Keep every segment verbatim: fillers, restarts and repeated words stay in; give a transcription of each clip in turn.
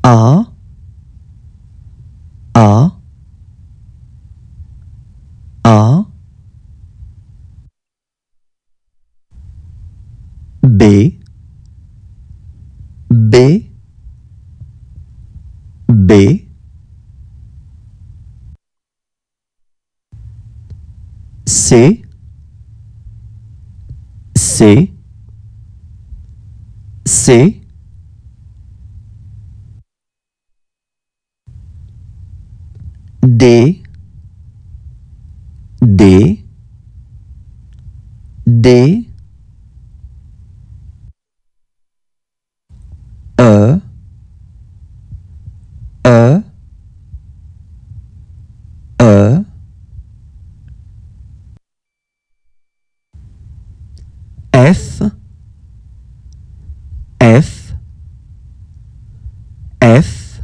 A, A, A, B, B, B, C, C, C, D, D, D, E, E, E, F, F, F,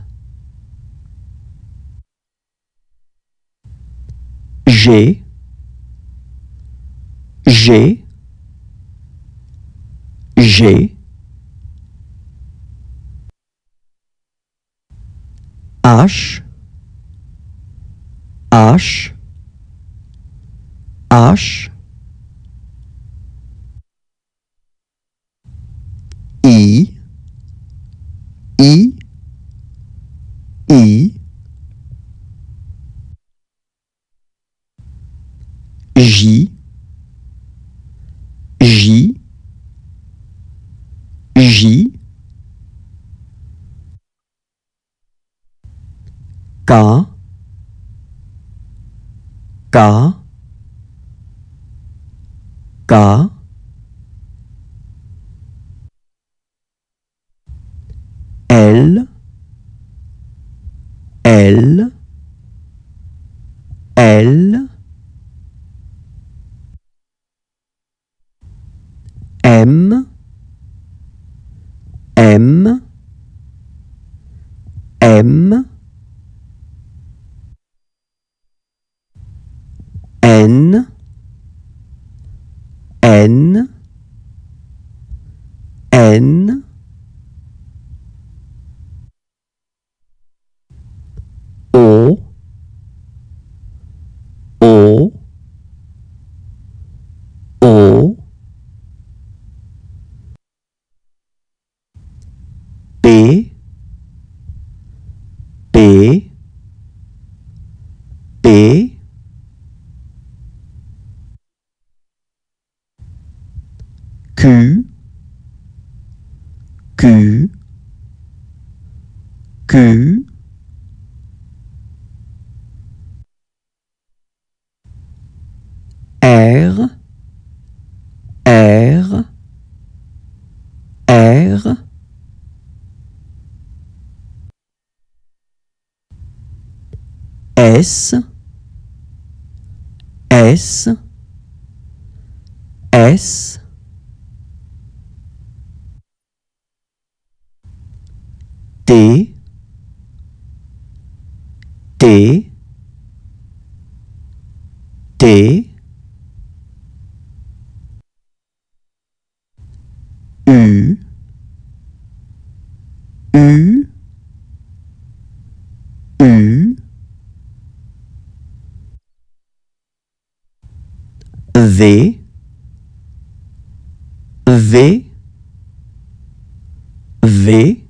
G, G, G, H, H, H, I, I, I, J, J, J, K, K, K, L, L, L, M, M, M, N, N, N, O, O, O, P, P, P, Q, Q, Q, R, R, R, S, S, S, T, T, T, U, U, U, V, V, V,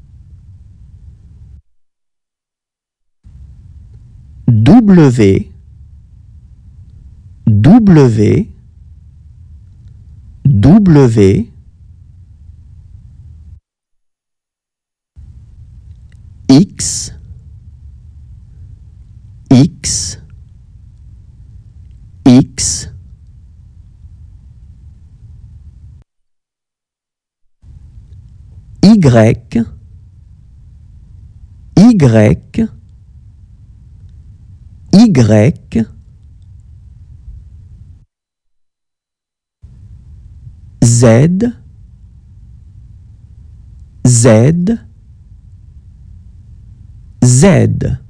W, W, W, X, X, X, Y, Y, Y, Z, Z, Z.